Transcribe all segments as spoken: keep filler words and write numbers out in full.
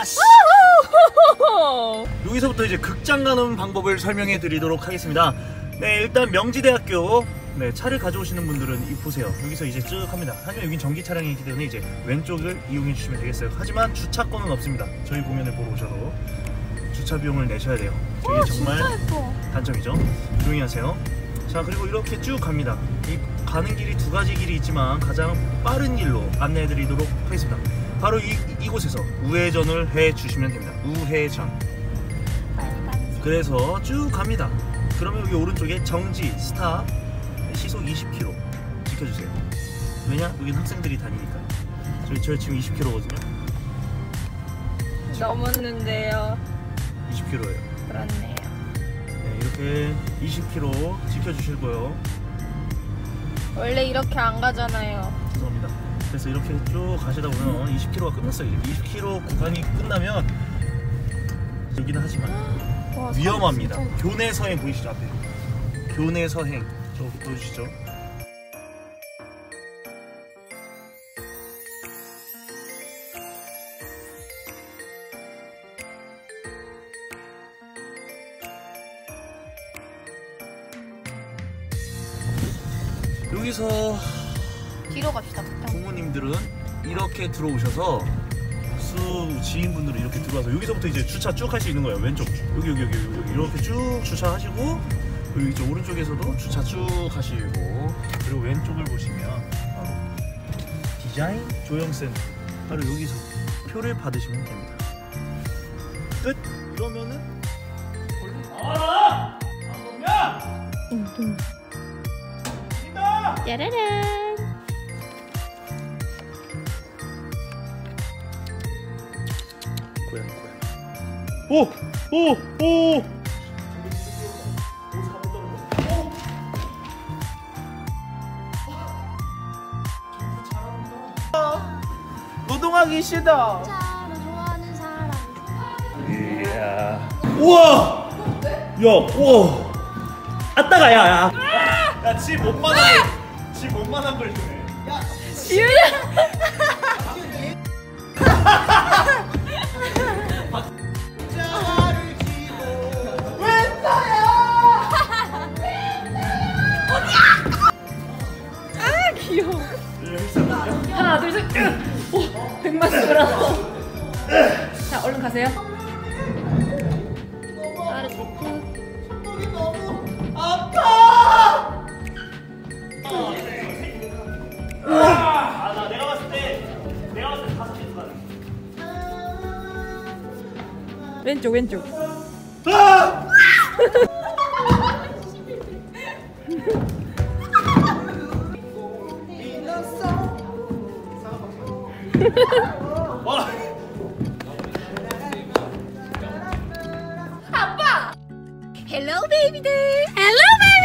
예스! 여기서부터 이제 극장 가는 방법을 설명해 드리도록 하겠습니다. 네, 일단 명지대학교 네, 차를 가져오시는 분들은 이 보세요. 여기서 이제 쭉 합니다. 하지만 여긴 전기 차량이기 때문에 이제 왼쪽을 이용해 주시면 되겠어요. 하지만 주차권은 없습니다. 저희 공연을 보러 오셔도 주차 비용을 내셔야 돼요. 저게 오, 정말 진짜 예뻐. 단점이죠. 조용히 하세요. 자, 그리고 이렇게 쭉 갑니다. 이 가는 길이 두 가지 길이 있지만 가장 빠른 길로 안내해 드리도록 하겠습니다. 바로 이, 이곳에서 우회전을 해 주시면 됩니다. 우회전. 그래서 쭉 갑니다. 그러면 여기 오른쪽에 정지, 스탑, 시속 이십 킬로미터 지켜주세요. 왜냐? 여긴 학생들이 다니니까. 저희, 저희 지금 이십 킬로미터거든요. 넘었는데요. 이십 킬로미터예요. 그렇네요. 네, 이렇게 이십 킬로미터 지켜주시고요. 원래 이렇게 안 가잖아요. 죄송합니다. 그래서 이렇게 쭉 가시다 보면 이십 킬로미터가 끝났어요. 이제 이십 킬로미터 구간이 끝나면 여기는 하지만 와, 위험합니다. 진짜... 교내 서행 보이시죠? 앞에 교내 서행 저 보여주시죠? 여기서 뒤로 갑시다. 부모님들은 이렇게 들어오셔서 수 지인분들은 이렇게 들어와서 여기서부터 이제 주차 쭉 할 수 있는 거예요. 왼쪽 여기 여기 여기 여기 이렇게 쭉 주차하시고 그리고 이제 오른쪽에서도 주차 쭉 하시고 그리고 왼쪽을 보시면 바로 디자인 조형센터 바로 여기서 표를 받으시면 됩니다. 끝! 이러면은 아! 안동야! 뚱뚱. 신다! 짜라란. 고양 고양. 오! 오! 오! 노동하기 싫다. 차를 좋아하는 사람. 이야. 우와! 야, 우와! 아따가, 야, 야. 야, 지 몸만한, 지 몸만한 걸 좀 해. 야, 지우야! 하나 둘 셋. 오, 백만 스물하나. 자, 얼른 가세요. 나를 덮고. 손목이 너무 아파. 아, 나 내가 봤을 때, 내가 봤을 때 다섯 개 들어가네. 왼쪽 왼쪽. 아! 와. 아빠! 헬로 베이비들! 헬로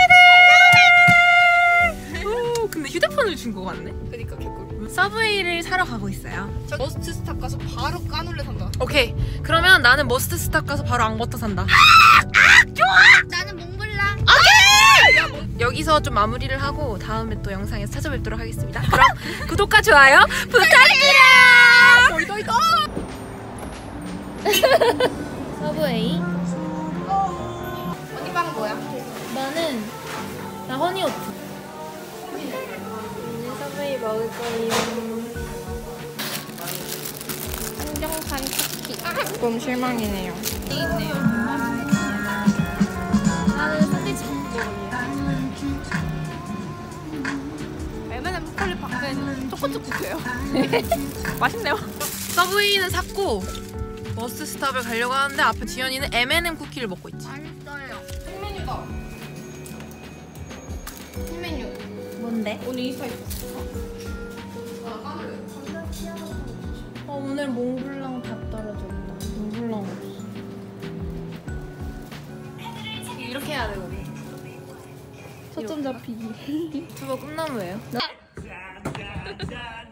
베이비들! 오, 근데 휴대폰을 준 거 같네? 그니까 개꿀. 서브웨이를 사러 가고 있어요. 저 머스트 스탑 가서 바로 까눌레 산다. 오케이, 그러면 나는 머스트 스탑 가서 바로 앙버터 산다. 나는 몽블랑. 여기서 좀 마무리를 하고 다음에 또 영상에서 찾아뵙도록 하겠습니다. 그럼 구독과 좋아요 부탁드려요. 도이도이도. 서브웨이. 언니 빵 뭐야? 나는 나 허니오트. 오늘 서브웨이 먹을 거예요. 한정판 쿠키. 좀 실망이네요. 있네요. 나는 샌드위치 먹을래요. 엠앤엠 초콜릿 박스에는 초코초코해요. 맛있네요. 서브웨이는 샀고 머스트 스탑을 가려고 하는데 앞에 지연이는 엠앤엠 쿠키를 먹고 있지. 맛있어요. 신메뉴다. 신메뉴. 뭔데? 오늘 인스타에 있었어. 아, 까눌레. 어, 오늘 몽블랑 다 떨어졌다. 몽블랑 없어. 이렇게 해야 되거든. 초점 잡히기. 유튜버 꿈나무예요?